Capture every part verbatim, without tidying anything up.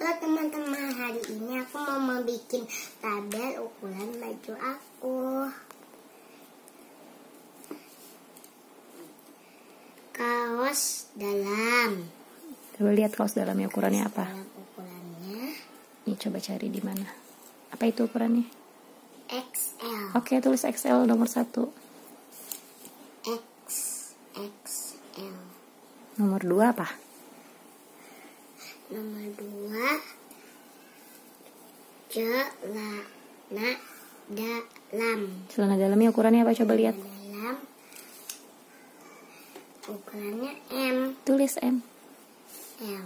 Halo teman-teman, hari ini aku mau membuat tabel ukuran baju aku. Kaos dalam. Coba lihat kaos dalamnya ukurannya apa? Dalam ukurannya. Nih coba cari di mana. Apa itu ukurannya? X L. Oke, tulis X L nomor satu. X X L. Nomor dua apa? Nomor dua, celana dalam. Celana dalamnya ukurannya apa? Coba lihat. Dalam ukurannya M. Tulis M. M.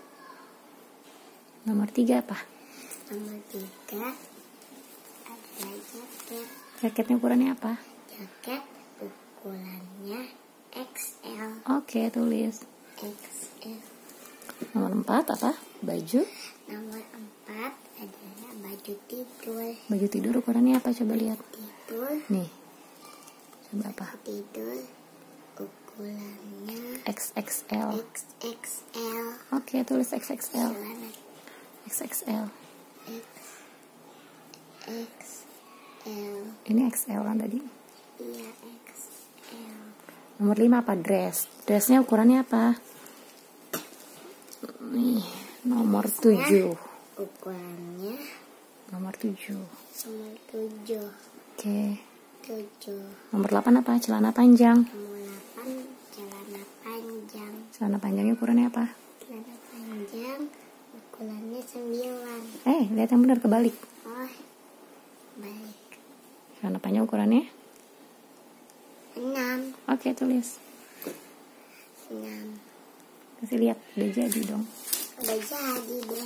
Nomor tiga apa? Nomor tiga adalah jaket. Jaketnya ukurannya apa? Jaket ukurannya X L. Oke, tulis. X L. Nomor empat apa? Baju. Nomor empat adalah baju tidur. Baju tidur ukurannya apa? Coba lihat. Tidur. Nih. Coba apa? Tidur ukurannya X X L. X X L. Oke, tulis X X L. Celana X X L. X X L. Ini X L kan tadi? Iya, X L. Nomor lima apa? Dress. Dressnya ukurannya apa? Nih, nomor tujuh. Ukurannya Nomor tujuh. nomor tujuh. Oke. Tujuh. Nomor delapan apa? Celana panjang. Nomor delapan celana panjang. Celana panjangnya ukurannya apa? Celana panjang ukurannya sembilan. Eh, lihat yang benar, kebalik. Oh, baik. Celana panjang ukurannya? Enam. Oke, tulis. Enam. Kasih lihat, udah jadi dong. Udah jadi deh.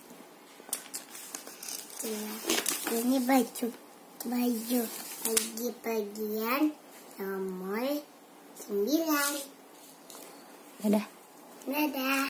Iya. Ini baju baju bagi bagian nomor sembilan. Dadah. Dadah.